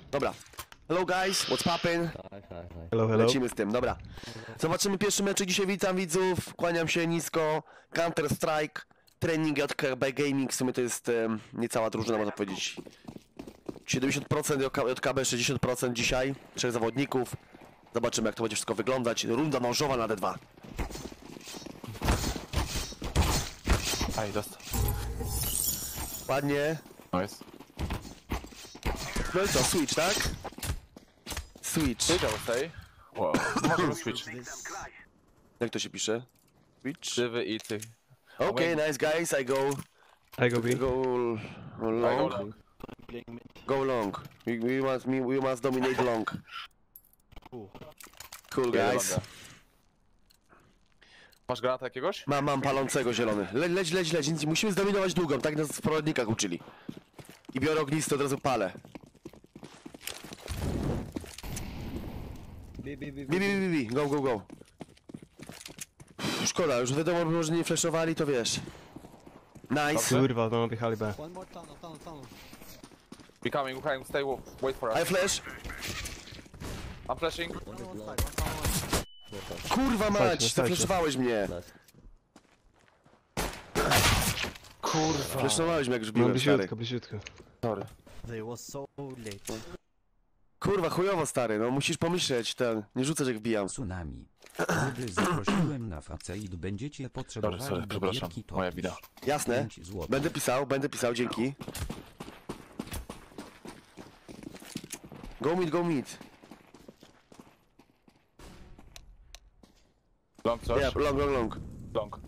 Dobra. Hello guys, what's poppin'? Hello, hello. Lecimy z tym, dobra. Zobaczymy pierwszy mecz. Dzisiaj witam widzów, kłaniam się nisko. Counter Strike, trening JKB Gaming, w sumie to jest niecała drużyna, można powiedzieć. 70% JKB, 60% dzisiaj, 3 zawodników. Zobaczymy, jak to będzie wszystko wyglądać. Runda małżowa na D2. Aj, dostał. Ładnie. Nice. No i co, switch, tak? Switch. Wiedział tej. Wow. Możemy switch. Jak to się pisze? Switch? Krzywy i ty. Okay, nice guys, I go B. long. Go long. We must dominate long. Cool guys. Masz granata jakiegoś? Mam palącego zielony. Leć. Musimy zdominować długą, tak nas w poradnikach uczyli. I biorę ognisty, od razu palę. Bi. Go. Szkoda, już wiadomo, może nie flashowali, to wiesz. Nice. Kurwa, no wjechali B. One more tunnel. Be coming, stay, wait for us. I flash. I'm flashing. One side, one. Kurwa mać, Sajcie. zaflashowałeś mnie. Kurwa. Flashowałeś mnie, jak już No biłem, stary. bliziutko. Sorry. They was so late. Kurwa, chujowo, stary, no musisz pomyśleć, nie rzucać jak wbijam. Tsunami. Gdy zaprosiłem na faceit, będziecie potrzebowali Sorry, przepraszam. dowietki, to Moja bida. Jasne, 5 złotych. będę pisał, dzięki. Go mid. Long coś? Yeah, long. Long.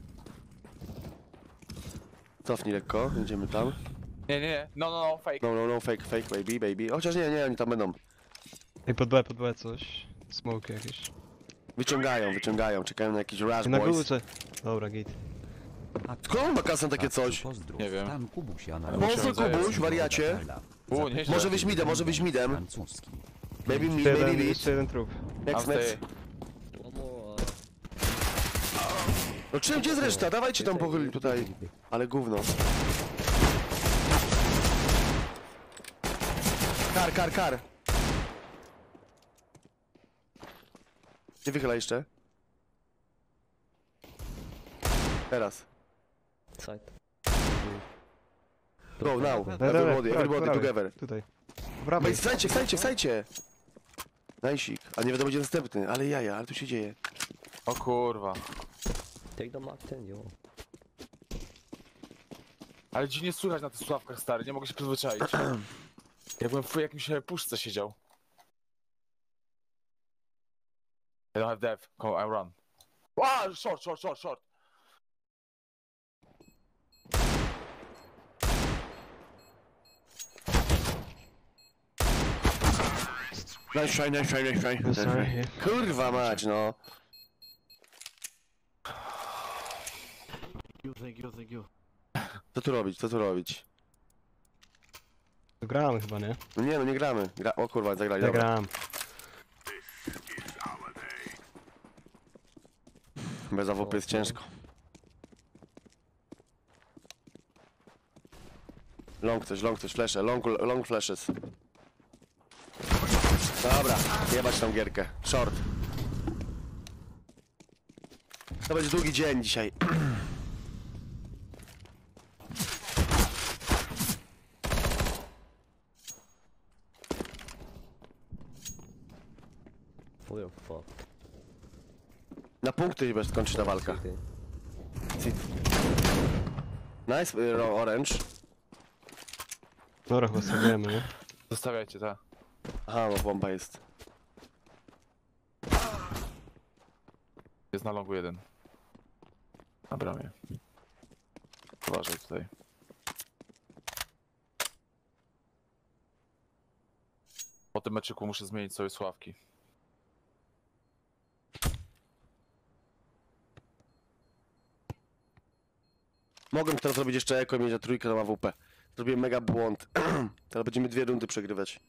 Cofnij lekko, będziemy tam. Nie. No, fake. No, fake, baby. Chociaż nie, oni tam będą. Ej, pod B coś. Smoke jakieś. Wyciągają, czekają na jakiś rush Na boys. górze. Dobra, git. Skąd on ma kasę takie coś? Pozdrów, Nie wiem. Tam Kubusia na Pozdrów, Kubuś, wariacie. Nieźle. Może wyjść midem. francuski. Baby Jeszcze mid. jeszcze jeden trup. Next. One more. No czym, gdzie jest reszta? Dawajcie tam pochyli tutaj. Ale gówno. Kar. Nie wychyla jeszcze. Teraz. Side. Go now. Dobra, Everybody together. Tutaj. W prawej. Wstajcie. Najsik. A nie wiadomo gdzie następny. Ale jaja, ale tu się dzieje. O kurwa. Take the mark 10, yo. Ale dziwnie słychać na tych słuchawkach, stary, nie mogę się przyzwyczaić. Jakbym w jakimś puszce siedział. I don't have death. Come, I run. Wow, short. Nice try. Sorry. Kurwa mać, no. Thank you. Co tu robić? Gramy chyba, nie? No nie gramy. O kurwa, zagrali. Ja Dobra. gram. Bez AWP jest ciężko. Long coś, flesze, long flashes. Dobra, jebać tą gierkę. Short. To będzie długi dzień dzisiaj. We're fucked. Na punkty chyba skończy ta walka. Nice, orange. Dobra, chyba stawiamy, nie? Zostawiajcie, tak. Aha, no bomba jest. Jest na longu jeden. Na bramie. Uważaj tutaj. Po tym meczyku muszę zmienić sobie sławki. Mogłem teraz zrobić jeszcze eko i mieć na trójkę na AWP. Zrobiłem mega błąd. Teraz będziemy 2 rundy przegrywać.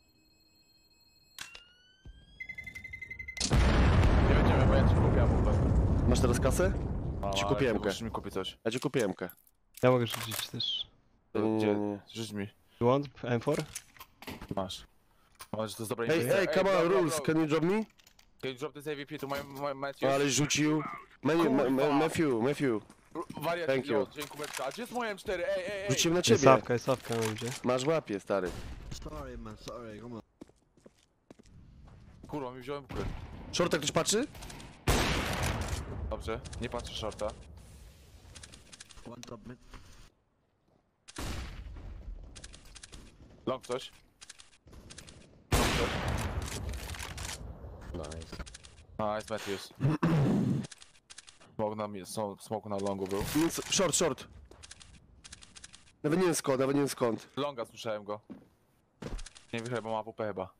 Nie będziemy, bo ja ci kupię AWP. Masz teraz kasę? Ci kupiłem Musisz mi kupić coś. Ja ci kupiłem. Ja mogę rzucić też. Gdzie? Rzuć mi. You want M4? Masz. Mam, że to jest dobra Hey, inwestycja. hey, come on, bro, rules, bro. can you drop me? Can you drop this AVP to my Matthew? Ale rzucił. Kurwa. Matthew. Wariat, Thank you. dziękuję. A gdzie jest moje M4? Ej. Rzuciłem na Jest ciebie. sawka na ludzie. Masz łapie, stary. Sorry man, sorry, come on. Kurwa, mi wziąłem bukę. Shorta ktoś patrzy? Dobrze, nie patrzę shorta. One top mid. Long coś. Nice. Nice, Matthews. Smoke na longu był. Short. Nawet nie wiem skąd. Longa słyszałem go. Nie wychyla, bo ma WP chyba.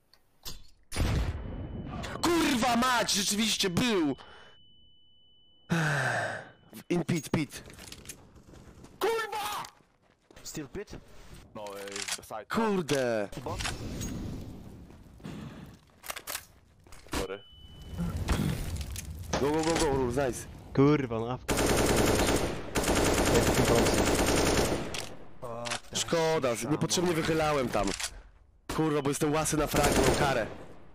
Kurwa mać, rzeczywiście był! In pit. Still pit. No, side. Kurde! Sorry. Go, rules, nice. Kurwa, no awka. Szkoda, niepotrzebnie wychylałem tam. Kurwa, bo jestem łasy na fragi, mam karę.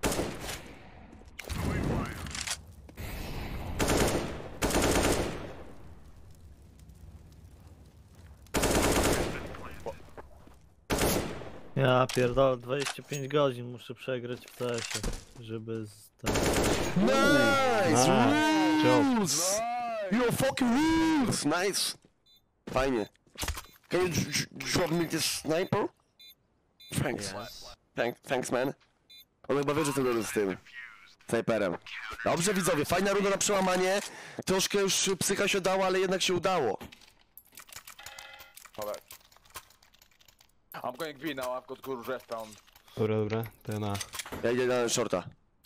Ja pierdolę, 25 godzin muszę przegrać w CS-ie, żeby z ten... Nice! Job. Rules! You're fucking rules! Nice! Fajnie. Can you drop me this sniper? Thanks. Thanks, man. On chyba wie, że jestem z tym snajperem. Dobrze, widzowie, fajna runda na przełamanie. Troszkę już psycha się dało, ale jednak się udało. Dobra. I'm going B now, I've got good rest down. Dobra, to ja na... Ja idę na shorta.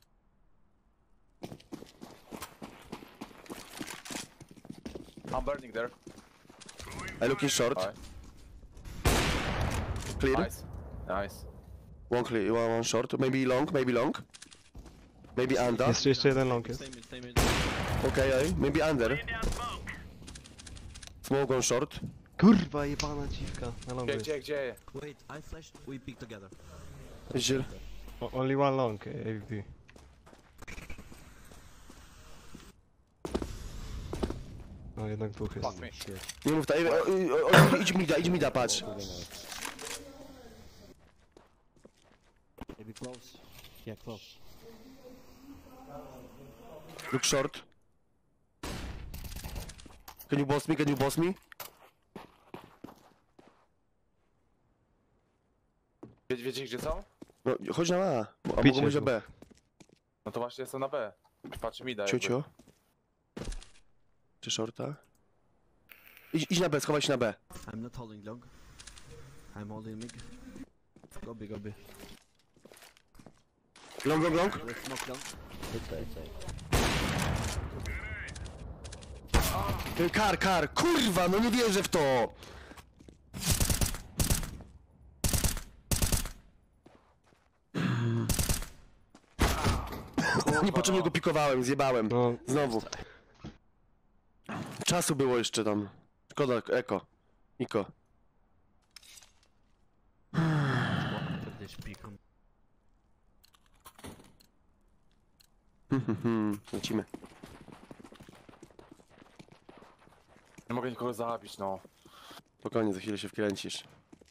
I'm burning there. I looking short. Alright. Clear. Nice. One clear, one short. Maybe long. Maybe under. Jeszcze jeden long jest. Stay mid. Okay, maybe under. Smoke on short. Kurwa, jebana dziwka. Na longu jest. Gdzie? Wait, I flashed, we pick together. Widzicie? Only one long, AVP. No jednak dwóch jest. Fuck me. Nie mów tak, idź mi da, patrz. Maybe close. Yeah, close. Look short. Can you boss me? Wiecie gdzie są? No, chodź na A, a Picie mogą być na tu. B. No to właśnie jestem na B. Patrz mi da. Ciocio. Czy shorta? Idź na B, schowaj się na B. I'm not holding long. I'm holding mid. Go B, go B. Long. Let's smoke long. Kar, kurwa, no nie wierzę w to! Niepotrzebnie go pikowałem, zjebałem. No, Znowu. Czasu było jeszcze tam. Szkoda, eko. Niko. After this pick. Lecimy. Nie mogę nikogo zabić, no. Spokojnie, za chwilę się wkręcisz.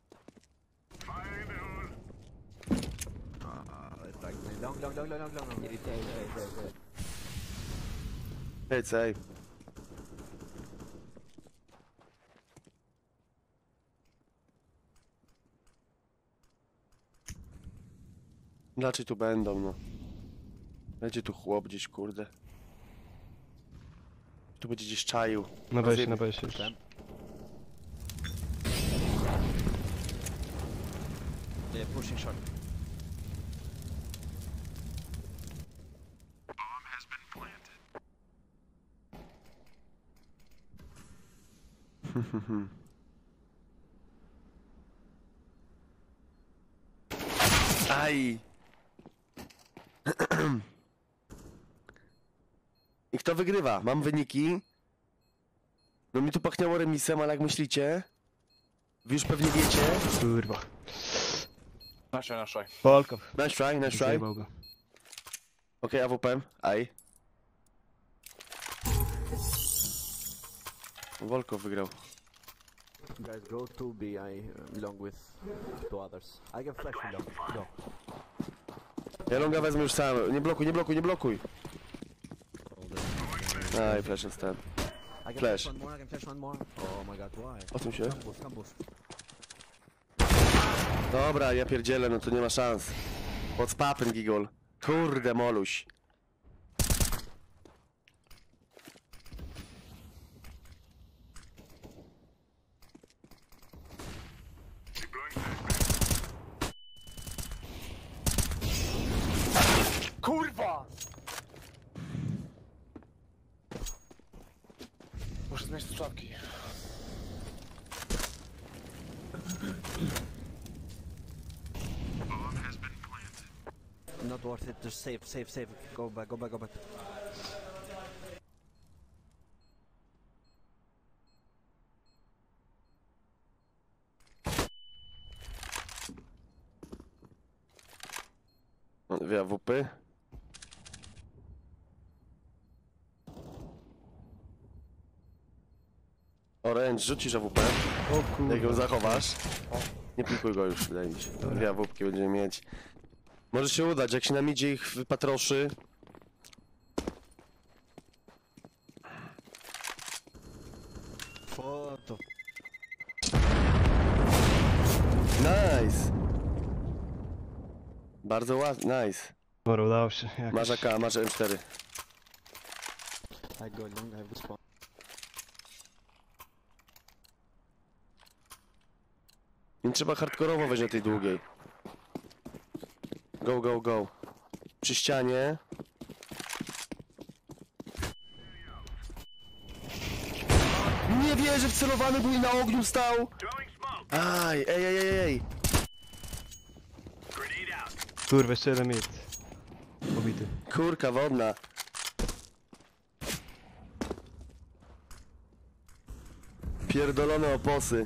Long. Ej. Raczej tu będą, no. Będzie tu chłop gdzieś, kurde. Tu będzie gdzieś czaił. na besie już. Yeah, pushing short. Aj! I kto wygrywa? Mam wyniki. No mi tu pachniało remisem, ale jak myślicie? Wy już pewnie wiecie. Kurwa. Na szaj. Polkow. Nice try, nice try. Zajebał go. Okej, AWP. Aj. Volkov wygrał. Guys, go to B. I long with two others. I can flash you long. Go. Ja longa wezmę już sam. Nie blokuj, nie blokuj, nie blokuj. Aj, flash dostałem. I can Flash. one more. I can flash one more. Oh my god, why? O tym się. Come boost, come boost. Dobra, ja pierdzielę, no to nie ma szans. What's poppin', Gigol? Kurde, moluś. Kurwa! Muszę zmienić te słuchawki. Not worth it. Just save, save, save. Go back, go back, go back. Dwie AWP. Orange, rzucisz AWP. O kurwa. Jak ją zachowasz. Nie pikuj go już, wydaje mi się. Dwie AWPki będziemy mieć. Może się udać, jak się nam idzie ich wypatroszy. Photo. Nice! Bardzo ładnie, nice. Dobra, udało się. Jakoś. Masz AK, masz M4. I go long. I have good spot. Nie trzeba hardkorowo wejść na tej długiej. Go, go, go. Przy ścianie. Nie wierzę, wcelowany był i na ogniu stał. Aj, ej, ej, ej, ej. Kurwa, jeszcze jeden mit. Pobity. Kurka wodna. Pierdolone oposy.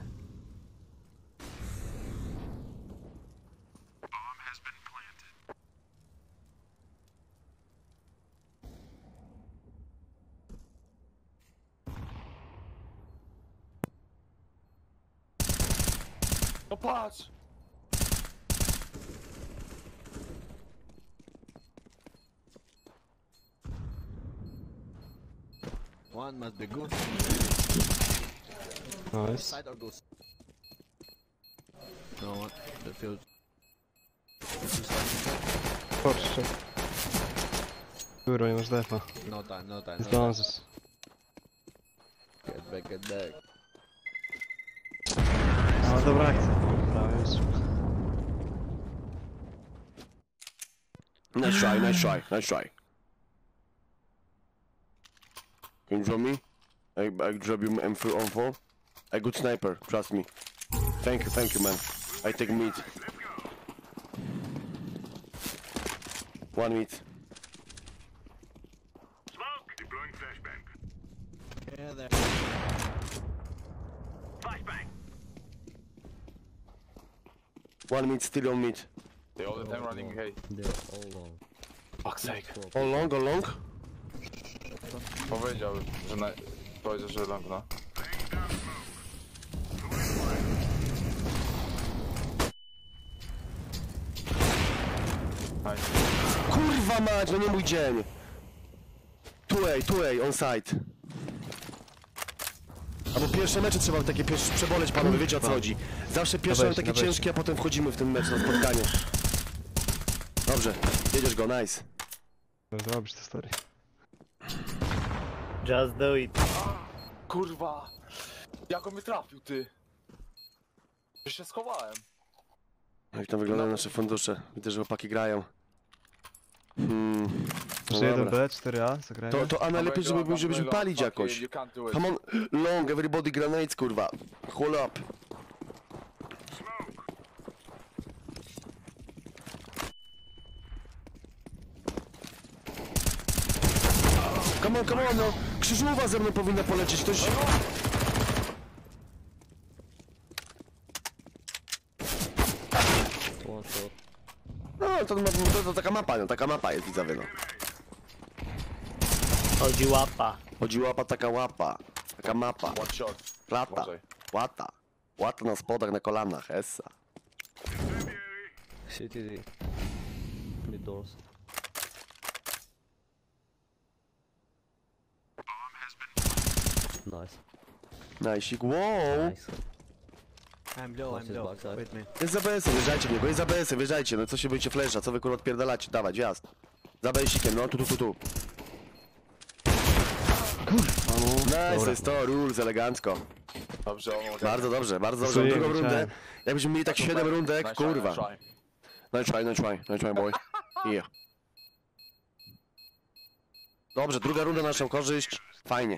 No patrz! One must be good. Nice. Side or goose? No one. The field. Kurczę. Kurwa, nie masz defa. No time, no time. Nie No time. zdążysz. Get back, get back. No dobra akcja. Prawie już. Nice try, nice try, nice try. Can you drop me? I drop you M4 on 4. A good sniper, trust me. Thank you, man. I take meat. One meat. Yeah, there. One meat, still on meat. They all the time running, hey. They're all long. Fuck's sake. On long, on long. Powiedziałbym, że na... Powiedział, że long, no. Nice. Kurwa mać, no nie mój dzień. 2A, on site. Albo pierwsze mecze trzeba takie przeboleć, panowie, wiecie o co chodzi. Zawsze pierwsze Na mamy wejście, takie na wejście. ciężkie, a potem wchodzimy w ten mecz na spotkanie. Dobrze, jedziesz go, nice. Zrobisz tę story. Just do it. Kurwa! Jak on mnie trafił, ty? Ja się schowałem. Jak tam wyglądają nasze fundusze. Widzę, że chłopaki grają. No Jeszcze jeden dobra. B, 4A, zagrajmy. A najlepiej, żebyśmy palić jakoś. You can't do it. Come on, long, everybody grenades, kurwa. Hold up. Come on, no. Krzyżówa ze mną powinna polecieć, ktoś... One shot. to taka mapa, no, taka mapa jest, widzowie, no. Chodzi łapa. Chodzi łapa, taka łapa. Taka mapa. One shot. Plata. Może. Łata. Łata na spodach, na kolanach, essa. CTD. Mid doors. Nice. Najsik, wow! Nice. I'm low, Watch I'm his low. backside. With me. Jest za BS-em, wjeżdżajcie w niego, jest za BS-em, wjeżdżajcie, no co się boicie flesza, co wy kurwa odpierdalacie, dawać, wjazd. Za BS-ikiem, no, tu. Kurwa, no. Nice, to jest to, rules, elegancko. Dobrze, on Bardzo dobrze, bardzo dobrze, Pasuje, drugą rundę. widziałem. Jakbyśmy mieli tak 7 rundek, Nice kurwa. try, nice try. No try, boy. Yeah. Dobrze, druga runda na naszą korzyść, fajnie.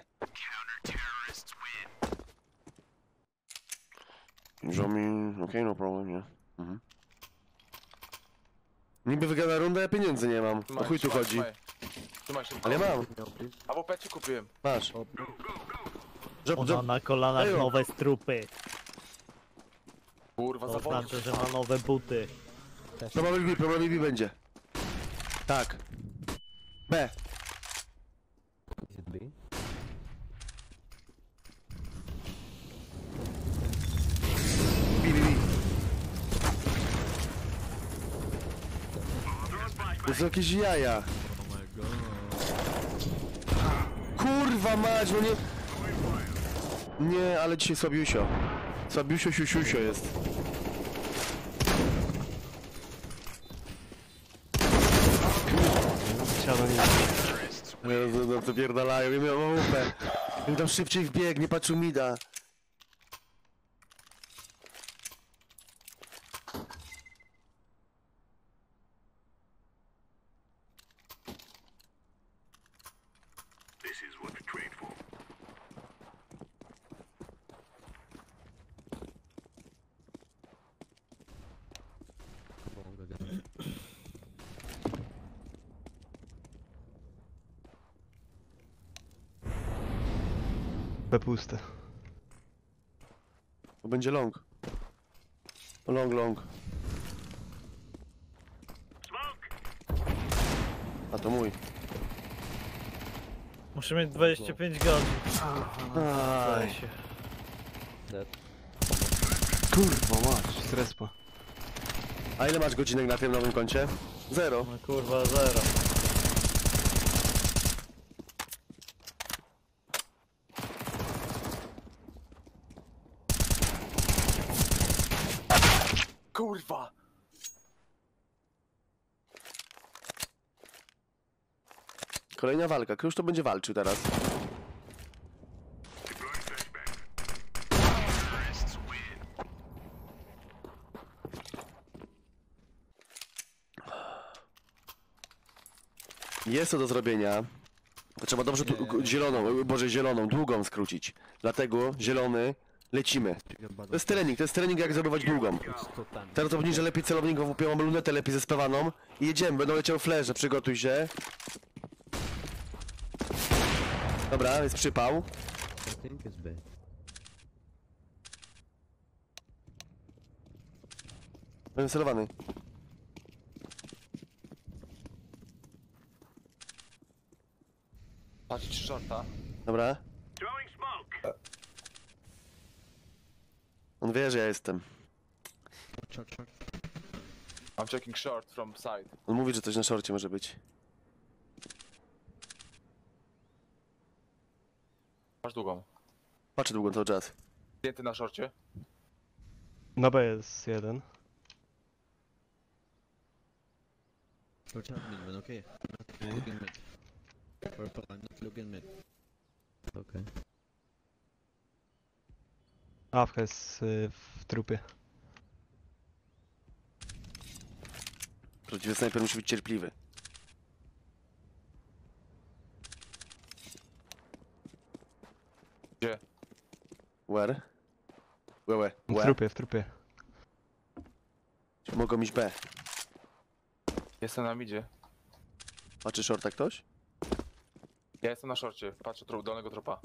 Okej, no problem, nie. Mhm. Niby wygrana runda, ja pieniędzy nie mam. O chuj tu chodzi. Trzymaj się. Ale ja mam, No, please. A w opecie kupiłem. masz. Open. Ona na kolanach Ejo. nowe strupy. Kurwa, To zawodnik. znaczy, że ma nowe buty. Problem B będzie. Tak. B. Is it B? B. To są jakieś jaja. Kurwa mać, no nie... Nie, ale dzisiaj słabiusio. Słabiusio, siusiusio jest. Siada nie. No to pierdalają, ja miałem łupę. Bym tam szybciej wbiegł, nie patrzył mida. Long again. B puste. To będzie long. Long. A to mój. Muszę mieć 25 godzin. Aj. się. Dead. Kurwa mać, z respa. A ile masz godzinek na tym nowym koncie? 0. No kurwa, zero. Kurwa! Kolejna walka. Kto już to będzie walczył teraz? Jest to do zrobienia. To trzeba dobrze zieloną, długą skrócić. Dlatego zielony lecimy. To jest trening jak zrobić długą. Teraz to że lepiej celowników, mam lunetę lepiej zespawaną i jedziemy, będą leciał flerze, przygotuj się. Dobra, jest przypał. I think it's B. Będę celowany. Patrzcie shorta. Dobra. On wie, że ja jestem. I'm checking short from side. On mówi, że coś na szorcie może być. Masz długą. Patrzę długo cały czas. Zdjęty na shorcie. Na B jest jeden. Watch out mid, man, okay? Not looking mid. Purple, I'm not looking mid. Okay. Awka jest w trupie. Prawdziwy snajper musi być cierpliwy. Gdzie? Where? Where? W trupie. Mogą iść B. Jestem na midzie. Patrzy shorta ktoś? Ja jestem na shorcie. Patrzę dolnego tropa.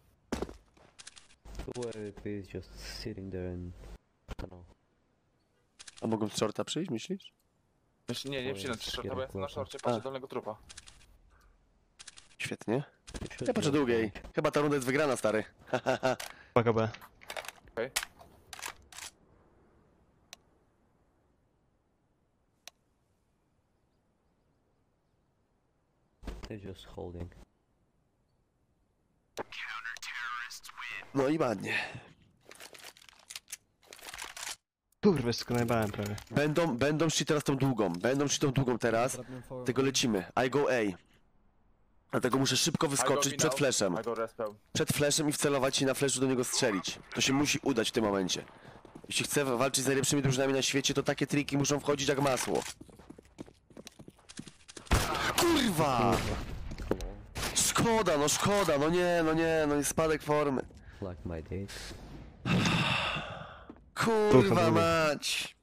Whoever it is just sitting there and... I don't know. A mogą z shorta przyjść, myślisz? Nie wcinam ci shorta, bo ja jestem na shorcie, patrzę dolnego trupa. Świetnie. Should Ja patrzę go długiej. Chyba ta runda jest wygrana, stary. Uwaga B. They're just holding. No i ładnie. Kurwa, wszystko najbałem prawie. Będą szli teraz tą długą. Będą szli tą długą teraz. Tego lecimy. I go A. Dlatego muszę szybko wyskoczyć przed flashem. I go respel. Przed flashem i wcelować i na flashu do niego strzelić. To się musi udać w tym momencie. Jeśli chcę walczyć z najlepszymi drużynami na świecie, to takie triki muszą wchodzić jak masło. Kurwa! Szkoda, no nie, jest spadek formy. Like my date. Kurwa mać!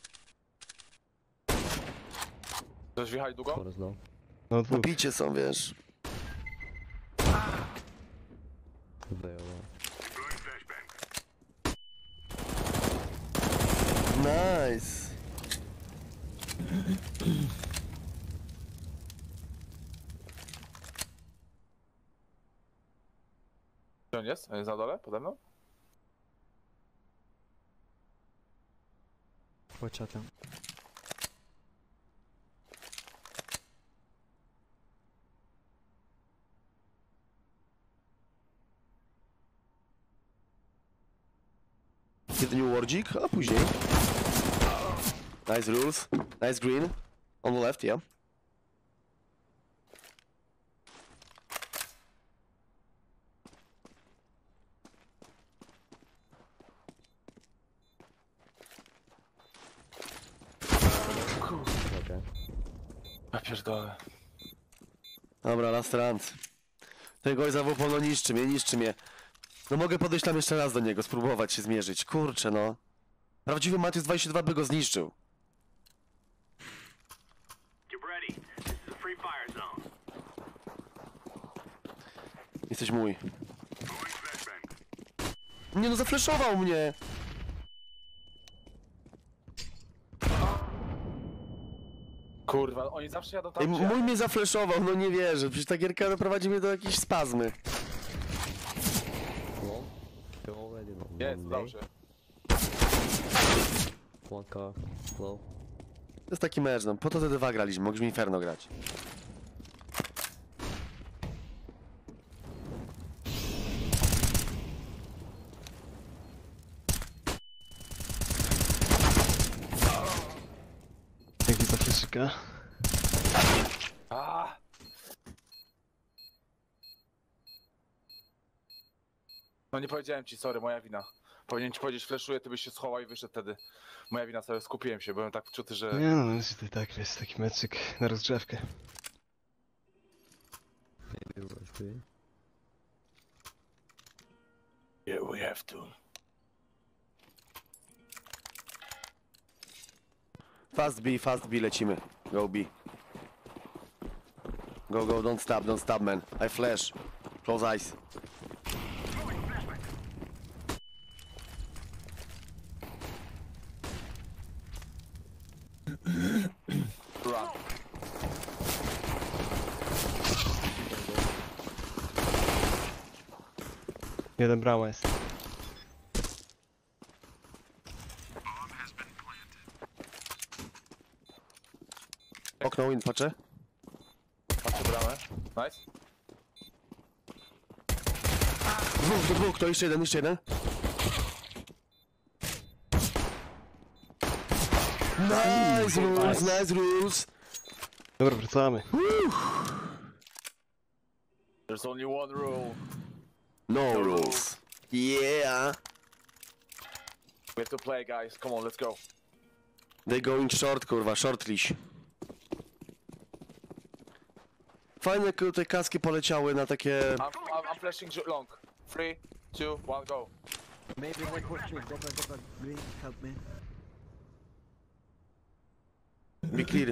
Ktoś wjechali długo? What is low? No dwóch. Napicie są, wiesz. They are low. Nice. Gdzie on jest? On jest na dole? Pode mną? Watch out them. Hit the new wardzik, a później. Nice rules. Nice green. On the left, yeah. Okay. Ja pierdolę. Dobra, last round. Ten gość za WP, no niszczy mnie. No mogę podejść tam jeszcze raz do niego, spróbować się zmierzyć. Kurczę, no. Prawdziwy Matius 22 by go zniszczył. Jesteś mój. Nie no, zafleszował mnie! Kurwa, oni zawsze jadą Ej, tam, gdzie mój mnie zafleszował, no nie wierzę. Przecież ta gierka doprowadzi mnie do jakiejś spazmy. Low. They're already low. jest, One dobrze. One car. Low. To jest taki mecz, no. Po to te dwa graliśmy, mogliśmy Inferno grać. Dzięki za fleszyka. A! No nie powiedziałem ci, sorry, moja wina. Powinien ci powiedzieć, flashuję, ty byś się schował i wyszedł wtedy. Moja wina, sobie skupiłem się, byłem tak wczuty, że... Nie no, to tak jest taki meczyk na rozgrzewkę. Maybe rush B. Yeah, we have to. Fast B, lecimy. Go B. Go, don't stop, man. I flash. Close eyes. Run. Jeden brama jest. Okno, win, patrzę. Patrzę bramę. Nice. Dwóch, to jeszcze jeden. Nice rules. Dobra, wracamy. There's only one rule. No rules. Yeah. We have to play, guys. Come on, let's go. They going short, kurwa, short leash. Fajne te kaski poleciały na takie... I'm flashing long. 3, 2, 1, go. Maybe one pushing. Go back. Green, help me. Be clear.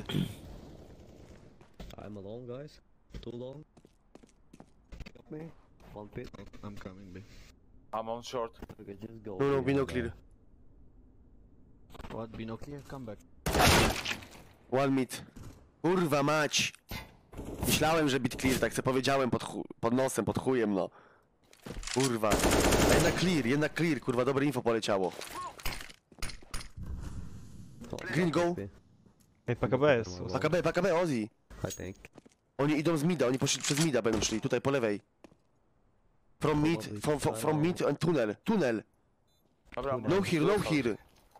I'm alone, guys. Too long. Help me. One pit. I'm coming B. I'm on short. Okay, just go. No, B be no and, clear. What? Be no clear? Come back. One mid. Kurwa mać. Myślałem, że bit clear, tak co powiedziałem pod nosem, pod chujem, no. Kurwa. A jednak clear, kurwa, dobre info poleciało. Green go. Ej, PKB jest. PKB, Ozzy. I think. Oni idą z mida, oni poszli przez mida, będą szli, tutaj po lewej. From mid and tunnel. Dobra, No here.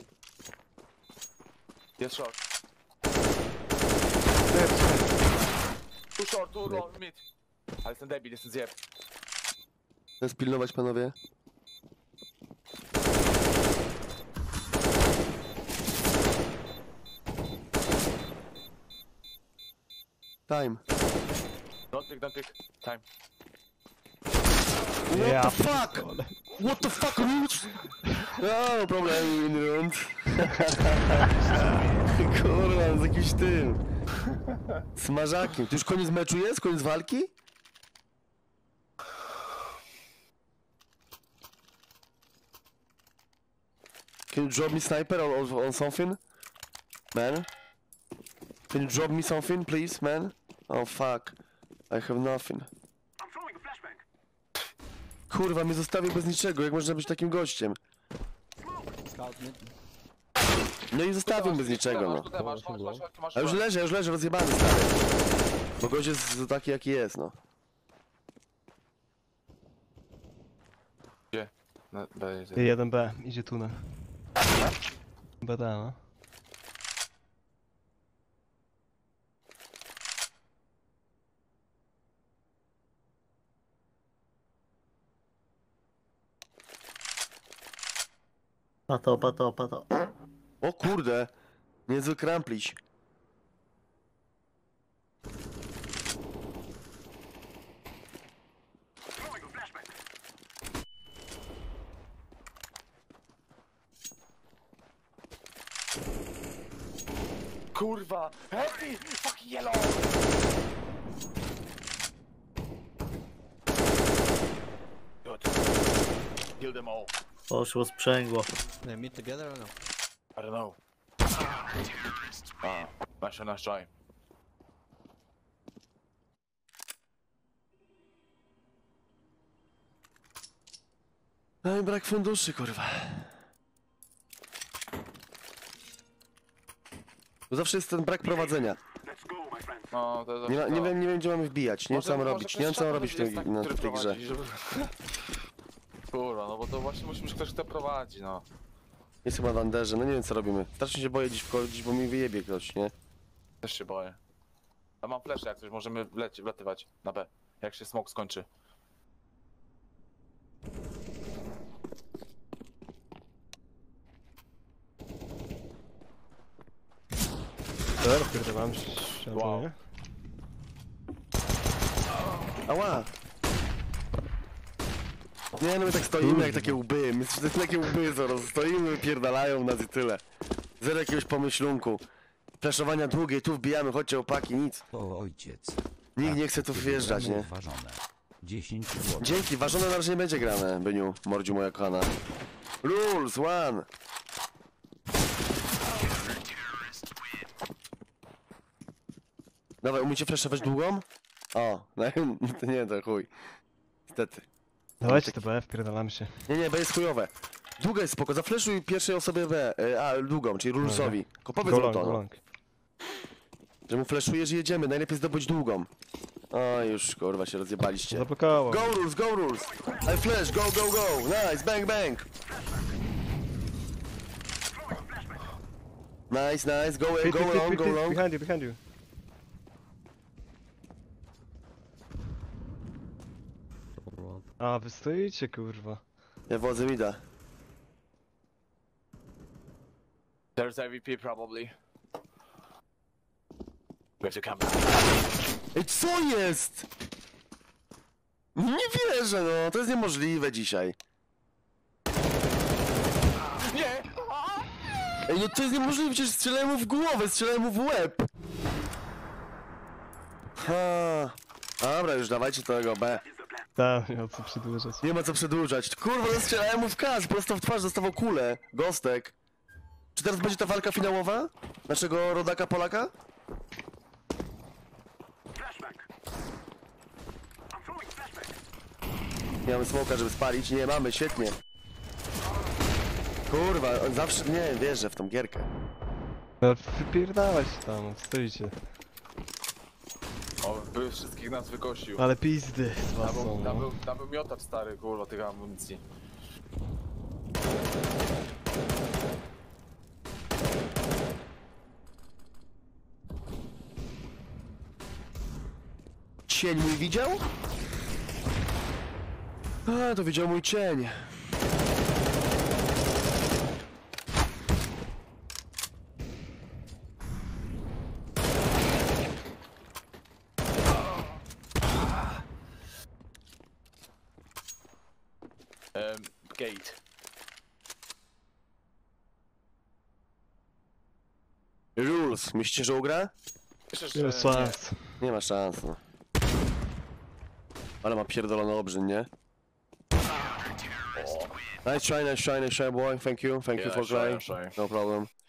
Jest short. Tu short, tu long, mid. Ale jestem debil, jestem zjeb. Chcę spilnować, panowie. Time. Don't pick. Time. What the fuck? What the fuck, Roots? No problem, Inrund. Kurwa, z jakimś tym. Smażakiem. To już koniec meczu jest? Koniec walki? Can you drop me sniper on something? Man? Can you drop me something, please, man? Oh fuck. I have nothing. Kurwa, mnie zostawił bez niczego, jak można być takim gościem? No i zostawił bez niczego, no. Tutaj masz. A już leżę, rozjebany, stary. Bo gość jest taki, jaki jest, no. Gdzie? No, B, 1B, idzie tunel. BD, no. Pato. O kurde, niezły krampliś. Kurwa! Heavy! Fucking yellow! Good. Kill them all. Poszło sprzęgło. They meet together or no? I don't know. Nice try. No i brak funduszy, kurwa. Bo zawsze jest ten brak prowadzenia. No, to Nie wiem gdzie mamy wbijać, nie wiem co mam robić, nie wiem co mam robić w tej grze. Kurwa, no bo to właśnie musimy, ktoś kto prowadzi, no. Jest chyba w Anderze, no nie wiem co robimy. Strasznie się boję dziś wchodzić, bo mi wyjebie ktoś, nie? Też się boję. A mam flesze, jak coś możemy wlatywać na B, jak się smoke skończy. Dobra, wpierdolałem się. Wow. Nie? Ała! Nie no my tak stoimy jak takie łby, my jesteśmy takie łby zaraz, stoimy, wypierdalają nas i tyle. Zero jakiegoś pomyślunku. Flaszowania długie, tu wbijamy, chodźcie opaki, nic. O ojciec. Nikt nie chce tu wjeżdżać, nie? Ważone. 10 zł. Dzięki, ważone na razie nie będzie grane, Byniu, mordziu moja kochana. Rules, one! Dawaj, umiecie flashować długą? O, no to nie, to chuj. Niestety. Dawajcie to B, wpierdalam się. Nie, B jest chujowe. Długa jest spoko, zafleszuj pierwszej osobie B, długą, czyli Rulsowi. Tylko powiedz mu to, no. Że mu fleszujesz i jedziemy, najlepiej zdobyć długą. O, już, kurwa, się rozjebaliście. Zablokował. Go rules! I flash, go! Nice, bang! Nice, go long. Behind you. A, wy stoicie, kurwa. Ja wodzę mida. There's AVP probably. We have to come back. Ej, co jest? Nie wierzę, no, to jest niemożliwe dzisiaj. Nie! Ej, no to jest niemożliwe, przecież strzelałem mu w głowę, strzelałem mu w łeb. Ha. Dobra, już dawajcie tego B. Tak, miał co przedłużać. Nie ma co przedłużać. Kurwa, no strzelałem mu w kas, prosto w twarz dostawał kulę. Gostek. Czy teraz będzie ta walka finałowa? Naszego rodaka Polaka? Nie mamy smoka, żeby spalić. Nie mamy, świetnie. Kurwa, on zawsze... Nie, wierzę w tą gierkę. No, wypierdalać tam, stoicie. O, by wszystkich nas wykosił. Ale pizdy z was są, no. Tam był miotacz stary, kurwa, tych amunicji. Cień mój widział? A, to widział mój cień. Gate. Rules. Myślicie, że ugra? Myślę, Nie ma że szans. Nie ma szans, no. Ale ma pierdolony obrzyn, nie? Nice try, boy. Thank you Yeah, for playing. sure. No problem.